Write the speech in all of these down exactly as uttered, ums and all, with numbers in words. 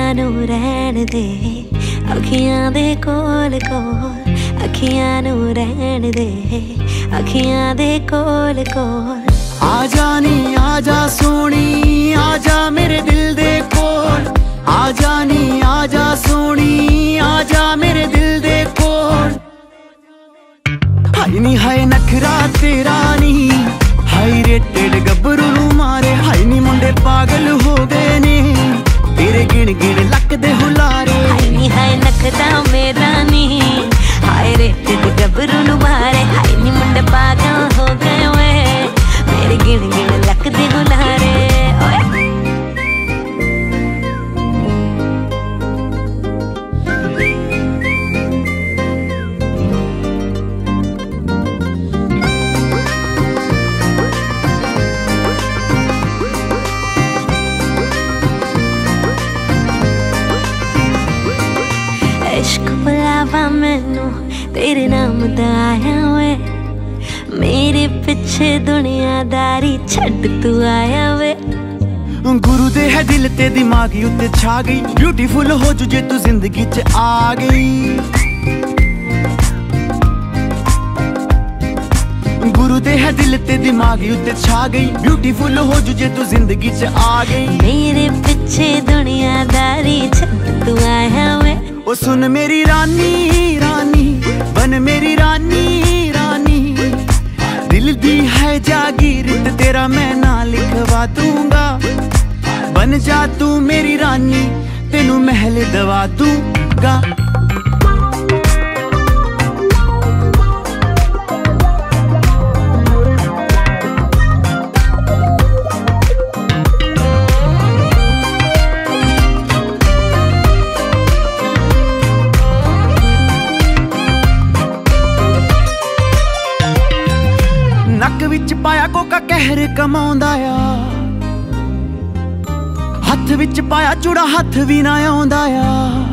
नू रहन दे, अखियां दे कोल कोल, अखियां नू रहन दे, अखियां दे कोल कोल। आजा नी आजा सोनी, आजा मेरे दिल दे कोल, आजा नी आजा सोनी, आजा मेरे दिल दे कोल। हाय नी हाय नखरा तेरा नी, हाय रेटेड गब्बरू नू मारे, हाय नी मुंडे पागल हो गए ने तेरे गिण गिण लक दे हुलारे। हाय नी हाय नखरा मेरा नी, हाय रेटेड गब्बरू नू मारे, हाय नी मुंडे पागल हो गए वे मेरे गिण गिण लक दे हुलारे। इश्क बुलावा मैनू तेरे नाम दा आया वे, मेरे पिछे दुनियादारी छड्ड तू आया वे। गुरु दे है दिल ते दिमाग उत्ते छा गई, ब्यूटीफुल हो जू जे तू जिंदगी च आ गई। गुरु दे है दिल ते दिमाग उत्ते छा गई, ब्यूटीफुल हो जू जे तू जिंदगी च आ गई। मेरे पिछे दुनियादारी छड्ड तू आया वे। ओ सुन मेरी रानी रानी, बन मेरी रानी रानी, दिल दी है जागीर तेरा मैं ना लिखवा दूंगा। बन जा तू मेरी रानी, तेनू महल दवा दूंगा। नक विच पाया कोका कहर कमाउंदा आ, हथ विच पाया चूड़ा हथ भी ना आउंदा आ।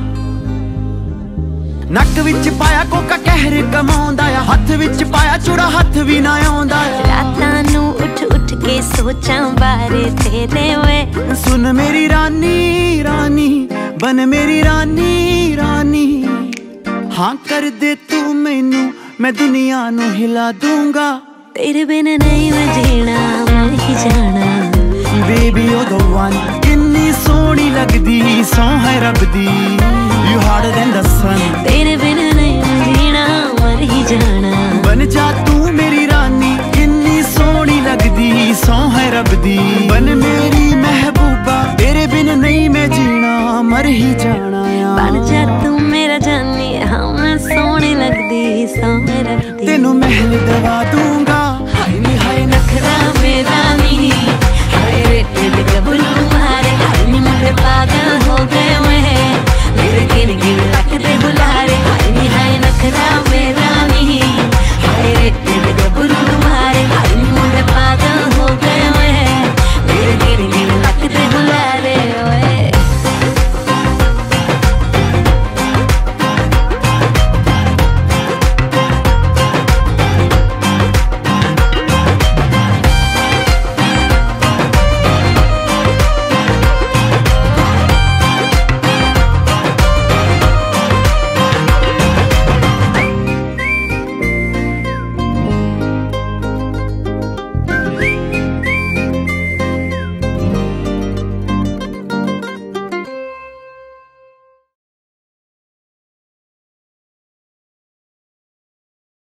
नक विच पाया कोका कहर कमाउंदा आ, हथ विच पाया चूड़ा हथ भी ना आउंदा आ। रातां नू उठ उठ के सोचां बारे तेरे वे। सुन मेरी रानी रानी, बन मेरी रानी रानी, हाँ कर दे तू मैनू, मैं दुनिया नू हिला दूंगा। तेरे बिन नहीं मैं जीना, मर ही जाना। बेबी ओ द वन, किन्नी सोहनी लगदी सौं है रब दी, you harder than the sun. तेरे बिन नहीं मैं जीना, मर ही जाना। बन जा तू मेरी रानी, किन्नी सोहनी लगदी सौं है रब दी, बन मेरी महबूबा, तेरे बिन नहीं मैं जीना, मर ही जाना। बन जा तू मेरा जानी, हाँ मैं सोहनी लगदी सौं है रब दी, तेनू महल दवा दूं।